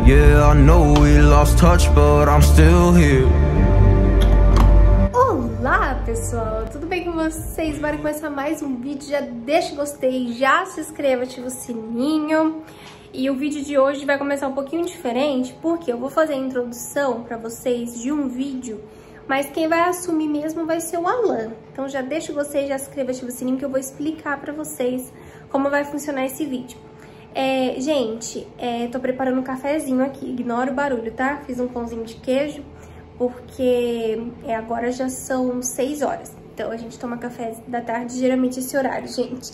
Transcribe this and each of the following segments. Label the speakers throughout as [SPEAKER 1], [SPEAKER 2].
[SPEAKER 1] Yeah, I know we lost touch, but I'm still here.
[SPEAKER 2] Olá pessoal, tudo bem com vocês? Bora começar mais um vídeo. Já deixa o gostei, já se inscreva, ativa o sininho. E o vídeo de hoje vai começar um pouquinho diferente, porque eu vou fazer a introdução pra vocês de um vídeo, mas quem vai assumir mesmo vai ser o Alan. Então já deixa o gostei, já se inscreva, ativa o sininho, que eu vou explicar pra vocês como vai funcionar esse vídeo. Gente, tô preparando um cafezinho aqui, ignora o barulho, tá? Fiz um pãozinho de queijo, porque agora já são 6 horas. Então a gente toma café da tarde, geralmente esse horário, gente.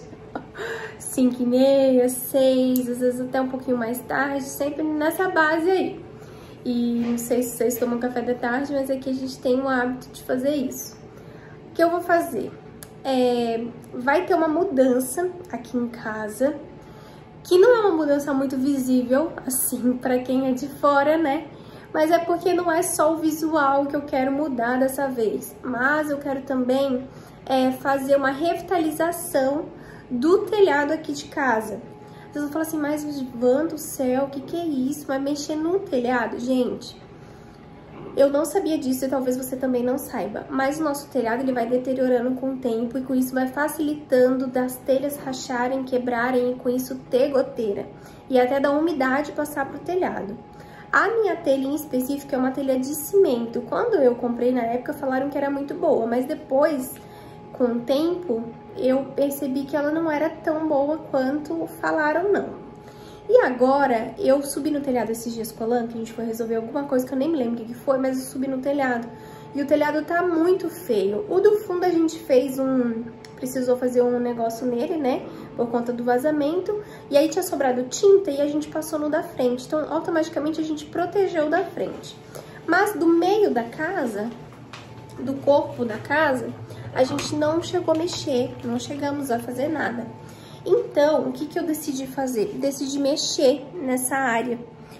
[SPEAKER 2] 5h30, 6, às vezes até um pouquinho mais tarde, sempre nessa base aí. E não sei se vocês tomam café da tarde, mas aqui a gente tem o hábito de fazer isso. O que eu vou fazer? Vai ter uma mudança aqui em casa, que não é uma mudança muito visível, assim, pra quem é de fora, né? Mas é porque não é só o visual que eu quero mudar dessa vez, mas eu quero também fazer uma revitalização do telhado aqui de casa. Vocês vão falar assim, mas Van do céu, o que é isso? Vai mexer no telhado? Gente, eu não sabia disso e talvez você também não saiba, mas o nosso telhado ele vai deteriorando com o tempo e com isso vai facilitando das telhas racharem, quebrarem e com isso ter goteira e até da umidade passar pro telhado. A minha telha em específico é uma telha de cimento. Quando eu comprei na época falaram que era muito boa, mas depois, com o tempo, eu percebi que ela não era tão boa quanto falaram não. E agora, eu subi no telhado esses dias com a Alan, que a gente foi resolver alguma coisa que eu nem me lembro o que foi, mas eu subi no telhado. E o telhado tá muito feio. O do fundo a gente fez precisou fazer um negócio nele, né? Por conta do vazamento. E aí tinha sobrado tinta e a gente passou no da frente. Então, automaticamente a gente protegeu o da frente. Mas do meio da casa, do corpo da casa, a gente não chegou a mexer, não chegamos a fazer nada. Então, o que eu decidi fazer? Decidi mexer nessa área,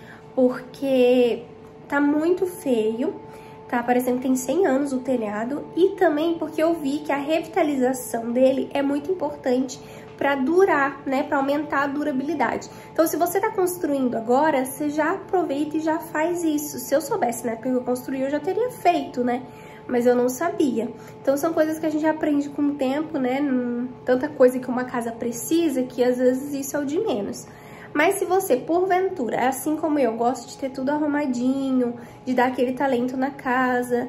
[SPEAKER 2] porque tá muito feio, tá parecendo que tem 100 anos o telhado, e também porque eu vi que a revitalização dele é muito importante para durar, né, para aumentar a durabilidade. Então, se você tá construindo agora, você já aproveita e já faz isso. Se eu soubesse, né, porque eu construí, eu já teria feito, né? Mas eu não sabia. Então são coisas que a gente aprende com o tempo, né? Tanta coisa que uma casa precisa que às vezes isso é o de menos. Mas se você, porventura, assim como eu, gosta de ter tudo arrumadinho, de dar aquele talento na casa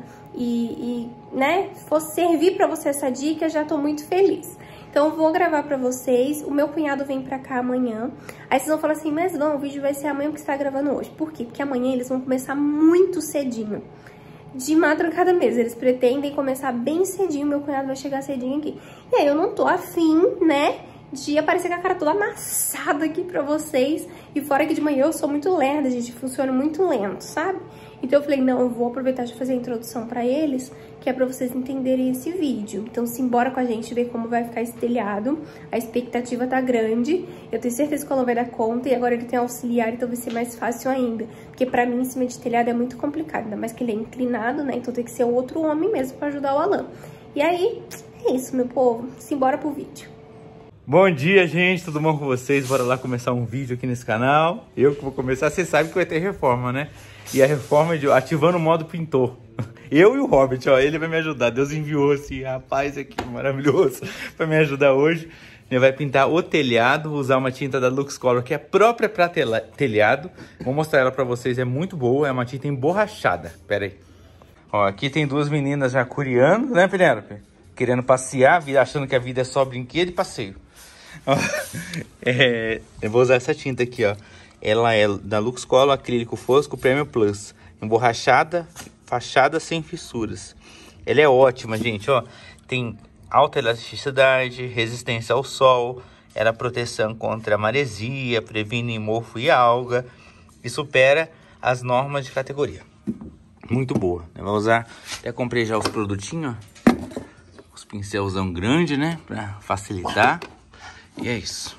[SPEAKER 2] né, for servir pra você essa dica, já tô muito feliz. Então eu vou gravar pra vocês, o meu cunhado vem pra cá amanhã. Aí vocês vão falar assim, mas não, o vídeo vai ser amanhã que você tá gravando hoje. Por quê? Porque amanhã eles vão começar muito cedinho. De madrugada mesmo, eles pretendem começar bem cedinho, meu cunhado vai chegar cedinho aqui. E aí eu não tô afim, né, de aparecer com a cara toda amassada aqui pra vocês. E fora que de manhã eu sou muito lerda, gente, funciona muito lento, sabe? Então eu falei, não, eu vou aproveitar de fazer a introdução pra eles, que é pra vocês entenderem esse vídeo. Então simbora com a gente ver como vai ficar esse telhado. A expectativa tá grande, eu tenho certeza que o Alan vai dar conta, e agora ele tem auxiliar, então vai ser mais fácil ainda. Porque pra mim, em cima de telhado é muito complicado, ainda mais que ele é inclinado, né? Então tem que ser outro homem mesmo pra ajudar o Alan. E aí, é isso, meu povo. Simbora pro vídeo.
[SPEAKER 3] Bom dia, gente, tudo bom com vocês? Bora lá começar um vídeo aqui nesse canal. Eu que vou começar, você sabe que vai ter reforma, né? E a reforma é ativando o modo pintor. Eu e o Robert, ó, ele vai me ajudar. Deus enviou esse rapaz aqui maravilhoso pra me ajudar hoje. Ele vai pintar o telhado, usar uma tinta da Luxcolor, que é própria pra telhado. Vou mostrar ela pra vocês, é muito boa, é uma tinta emborrachada. Pera aí. Ó, aqui tem duas meninas já curiando, né, Penélope? Querendo passear, achando que a vida é só brinquedo e passeio. Eu vou usar essa tinta aqui, ó. Ela é da Luxcolor Acrílico Fosco Premium Plus, emborrachada, fachada sem fissuras. Ela é ótima, gente, ó. Tem alta elasticidade, resistência ao sol, ela proteção contra maresia, previne mofo e alga e supera as normas de categoria. Muito boa. Eu vou usar, até comprei já os produtinhos, ó. Os pincelzão grande, né, pra facilitar. E é isso.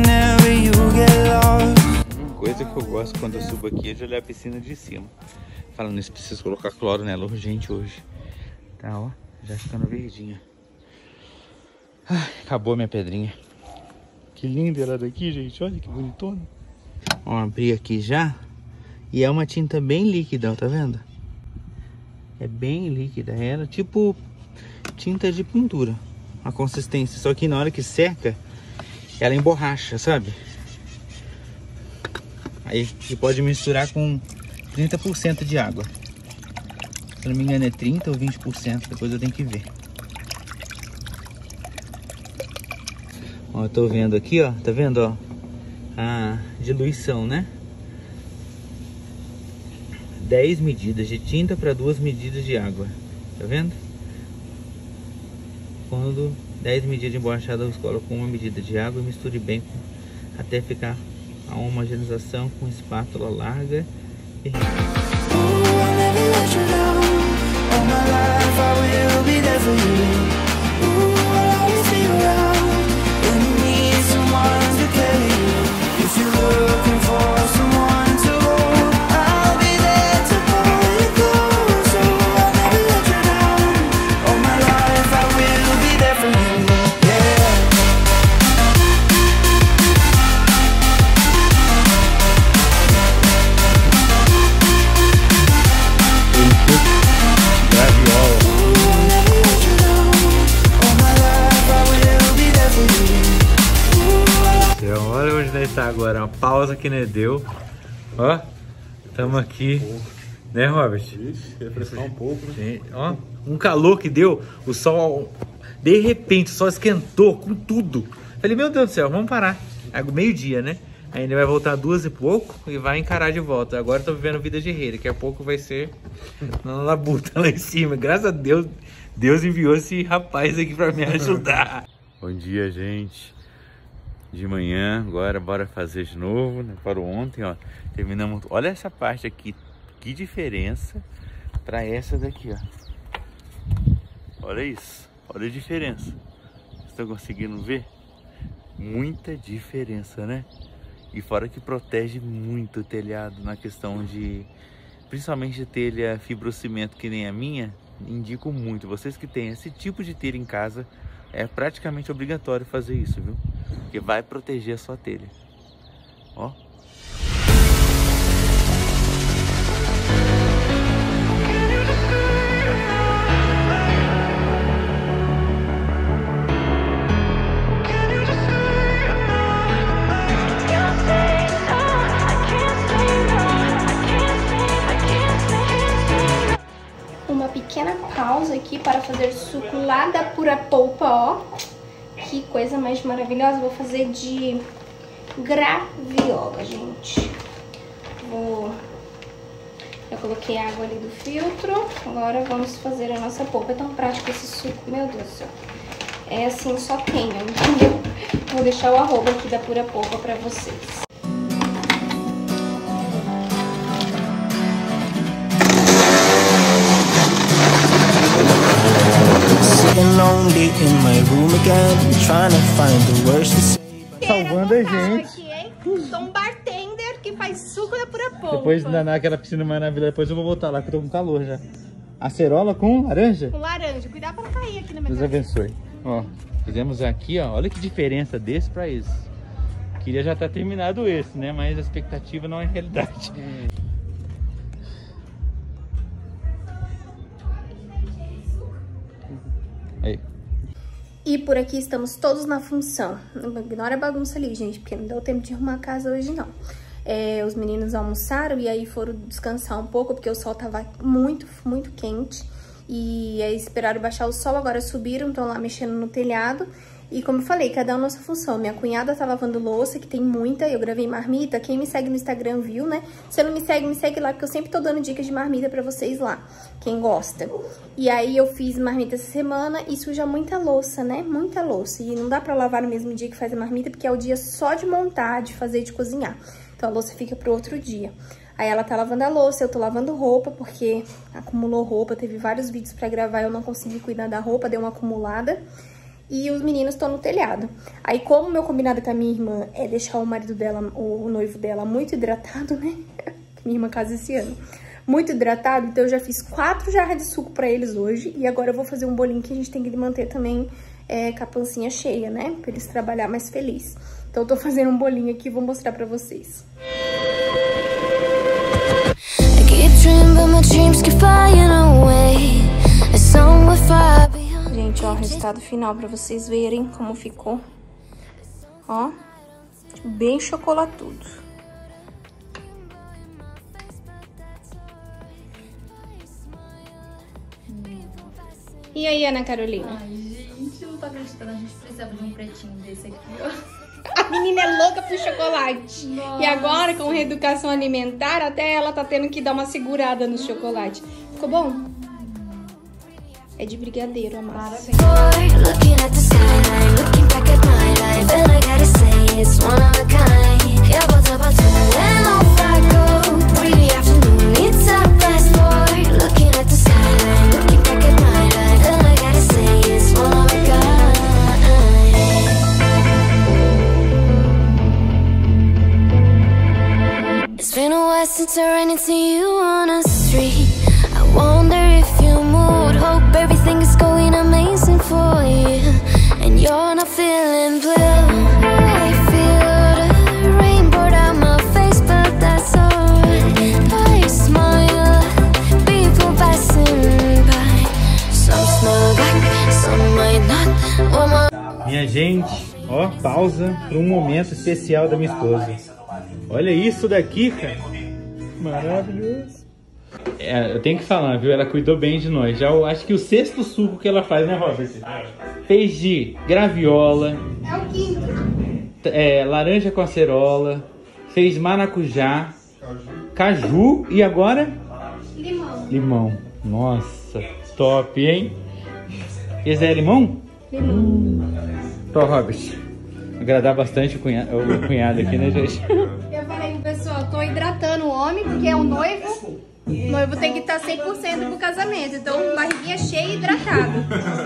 [SPEAKER 3] Uma coisa que eu gosto quando eu subo aqui é de olhar a piscina de cima. Falando nisso, preciso colocar cloro nela urgente hoje. Tá, ó, já ficando verdinha. Ai, acabou a minha pedrinha. Que linda ela daqui, gente. Olha que bonitona. Ó, abri aqui já. E é uma tinta bem líquida, ó, tá vendo? É bem líquida. Ela tipo tinta de pintura. A consistência. Só que na hora que seca, ela emborracha, sabe? Aí você pode misturar com 30% de água. Se não me engano é 30% ou 20%. Depois eu tenho que ver. Ó, eu tô vendo aqui, ó. Tá vendo, ó? A diluição, né? 10 medidas de tinta para 2 medidas de água. Tá vendo? Quando 10 medidas de emborrachada, eu coloco com 1 medida de água e misture bem até ficar a homogenização com espátula larga e agora uma pausa que né deu. Ó, estamos aqui, né, Robert?
[SPEAKER 4] Ixi, refrescar um pouco, né?
[SPEAKER 3] Gente, ó, um calor que deu, o sol, de repente, o sol esquentou com tudo. Falei, meu Deus do céu, vamos parar. Meio-dia, né? Ainda vai voltar 2 e pouco e vai encarar de volta. Agora eu tô vivendo vida de rei, daqui a pouco vai ser na labuta lá em cima. Graças a Deus, Deus enviou esse rapaz aqui pra me ajudar. Bom dia, gente. De manhã, agora bora fazer de novo, né? Para ontem, ó, terminamos. Olha essa parte aqui, que diferença para essa daqui, ó. Olha isso, olha a diferença. Vocês estão conseguindo ver? Muita diferença, né? E fora que protege muito o telhado na questão de, principalmente de telha fibrocimento que nem a minha, indico muito. Vocês que têm esse tipo de telha em casa, é praticamente obrigatório fazer isso, viu? Porque vai proteger a sua telha. Ó.
[SPEAKER 2] Uma pequena pausa aqui para fazer suco lá da Pura Polpa, ó. Que coisa mais maravilhosa. Vou fazer de graviola, gente. Eu coloquei água ali do filtro. Agora vamos fazer a nossa polpa. É tão prático esse suco, meu Deus do céu. É assim, só tenho, entendeu? Vou deixar o arroba aqui da Pura Polpa pra vocês.
[SPEAKER 3] Salvando a gente.
[SPEAKER 2] Aqui, hein? Sou um bartender que faz suco da Pura Polpa.
[SPEAKER 3] Depois de danar aquela piscina maravilhosa, depois eu vou voltar lá que eu tô com calor já. Acerola com laranja?
[SPEAKER 2] Com laranja. Cuidado pra não cair aqui na minha
[SPEAKER 3] Deus abençoe. Ó, fizemos aqui, ó. Olha que diferença desse pra esse. Queria já estar terminado esse, né? Mas a expectativa não é realidade. Aí.
[SPEAKER 2] E por aqui estamos todos na função. Ignora a bagunça ali, gente, porque não deu tempo de arrumar a casa hoje, não. Os meninos almoçaram e aí foram descansar um pouco, porque o sol tava muito, muito quente. E aí esperaram baixar o sol, agora subiram, estão lá mexendo no telhado. E como eu falei, cada um na sua função. Minha cunhada tá lavando louça, que tem muita, eu gravei marmita. Quem me segue no Instagram viu, né? Se não me segue lá, porque eu sempre tô dando dicas de marmita pra vocês lá, quem gosta. E aí eu fiz marmita essa semana e suja muita louça, né? Muita louça. E não dá pra lavar no mesmo dia que faz a marmita, porque é o dia só de montar, de fazer, de cozinhar. Então a louça fica pro outro dia. Aí ela tá lavando a louça, eu tô lavando roupa, porque acumulou roupa. Teve vários vídeos pra gravar, eu não consegui cuidar da roupa, deu uma acumulada. E os meninos estão no telhado. Aí, como meu combinado com a minha irmã é deixar o marido dela, o noivo dela, muito hidratado, né? Minha irmã casa esse ano. muito hidratado, então eu já fiz 4 jarras de suco pra eles hoje. E agora eu vou fazer um bolinho que a gente tem que manter também com a pancinha cheia, né? Pra eles trabalhar mais feliz. Então eu tô fazendo um bolinho aqui e vou mostrar pra vocês. Gente, ó, o resultado final pra vocês verem como ficou. Ó, bem chocolatudo. E aí, Ana Carolina?
[SPEAKER 5] Ai, gente, não tô acreditando. A gente precisava de um pretinho desse aqui, ó.
[SPEAKER 2] A menina é louca pro chocolate. Nossa. E agora, com reeducação alimentar, até ela tá tendo que dar uma segurada no chocolate. Ficou bom? É de brigadeiro a massa.
[SPEAKER 6] It's been a while since I ran into you on a street. I wonder if you moved. Hope everything is going amazing for you. And you're not feeling blue. I feel the rain pour down my face, but that's alright. I smile, people passing by. Some smile back, some might not.
[SPEAKER 3] Minha gente, ó, pausa para um momento especial da minha esposa. Olha isso daqui, cara. Maravilhoso. Eu tenho que falar, viu? Ela cuidou bem de nós. Já eu acho que o 6º suco que ela faz, né, Robert? Fez de graviola.
[SPEAKER 2] É o 5º.
[SPEAKER 3] Laranja com acerola. Fez maracujá. Caju. E agora?
[SPEAKER 2] Limão.
[SPEAKER 3] Limão. Nossa, top, hein? Esse é limão?
[SPEAKER 2] Limão.
[SPEAKER 3] Tô, Robert. Agradar bastante o cunhado aqui, né, gente?
[SPEAKER 2] Eu falei pro pessoal, tô hidratando o homem, porque é o noivo. O noivo tem que estar 100% pro casamento. Então, barriguinha cheia e hidratado.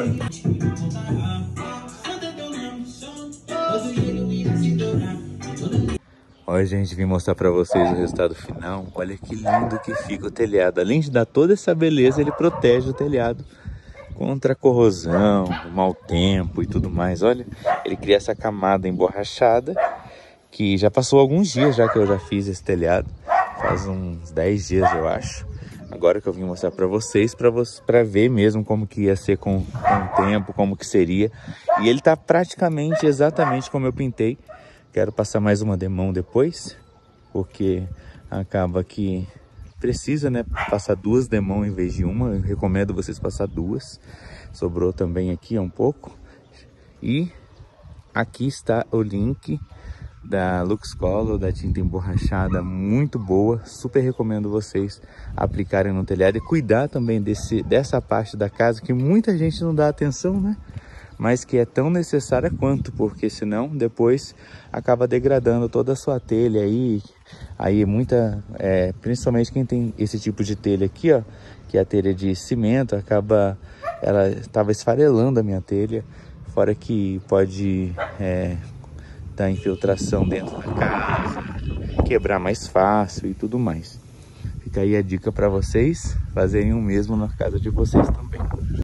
[SPEAKER 3] Olha, gente, vim mostrar pra vocês o resultado final. Olha que lindo que fica o telhado. Além de dar toda essa beleza, ele protege o telhado contra a corrosão, o mau tempo e tudo mais. Olha, ele cria essa camada emborrachada, que já passou alguns dias já que eu já fiz esse telhado. Faz uns 10 dias, eu acho. Agora que eu vim mostrar pra vocês, pra ver mesmo como que ia ser com o tempo, como que seria. E ele tá praticamente exatamente como eu pintei. Quero passar mais uma demão depois, porque acaba que precisa, né, passar 2 demão em vez de uma. Eu recomendo vocês passar 2. Sobrou também aqui um pouco. E aqui está o link da Luxcolor, da tinta emborrachada, muito boa. Super recomendo vocês aplicarem no telhado e cuidar também dessa parte da casa que muita gente não dá atenção, né? Mas que é tão necessária quanto, porque senão depois acaba degradando toda a sua telha aí. Aí principalmente quem tem esse tipo de telha aqui, ó, que é a telha de cimento, ela estava esfarelando a minha telha, fora que pode dar infiltração dentro da casa, quebrar mais fácil e tudo mais. Fica aí a dica para vocês fazerem o mesmo na casa de vocês também.